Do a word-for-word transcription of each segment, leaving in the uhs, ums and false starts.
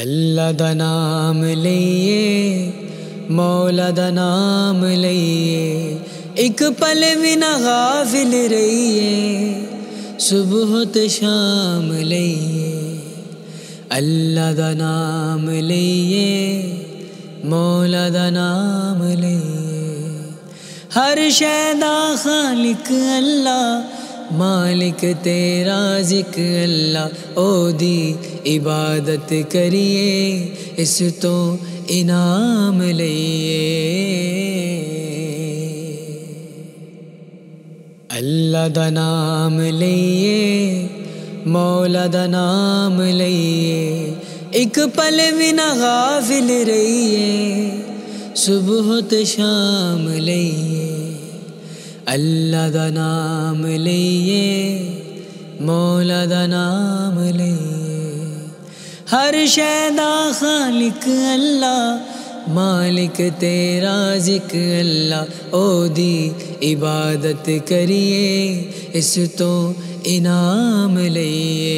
اللہ دا نام لئیے، مولا دا نام لئیے، ایک پل بھی نہ غافل رہیے، صبح تے شام لئیے۔ اللہ دا نام لئیے، مولا دا نام لئیے، ہر شے دا خالق اللہ، مالک تے رازق اللہ، او دی عبادت کریے، اس تو انعام لئیے۔ اللہ دا نام لئیے، مولا دا نام لئیے، ایک پل بھی نہ غافل رہیے، صبح تے شام لئیے۔ اللہ دا نام لئیے، مولا دا نام لئیے، ہر شے دا خالق اللہ، مالک تے رازق اللہ، او دی عبادت کریے، اس تو انعام لئیے۔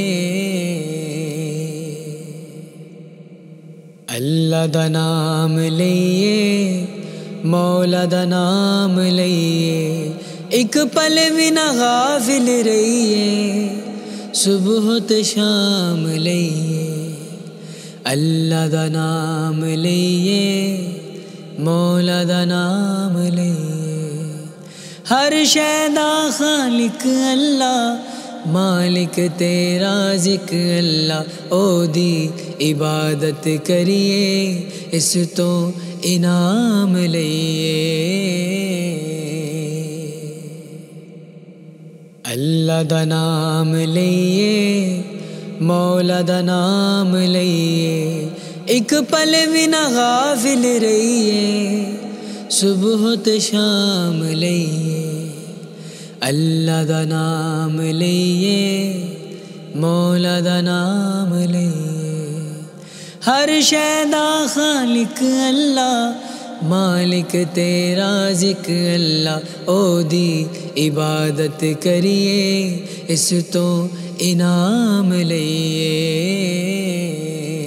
اللہ دا نام لئیے، مولا دا نام لئیے، ایک پل بھی نہ غافل رہیے، صبح تے شام لئیے۔ اللہ دا نام لئیے، مولا دا نام لئیے، ہر شے دا خالق اللہ، مالک تے رازق اللہ، او دی عبادت کریے، اس تو انعام لئیے۔ اللہ دا نام لئیے، مولا دا نام لئیے، ایک پل بھی نہ غافل رہیے، صبح تے شام لئیے۔ اللہ دا نام لئیے، مولا دا نام لئیے، ہر شے دا خالق اللہ، مالک تے رازق اللہ، او دی عبادت کریے، اس تو انعام لئیے۔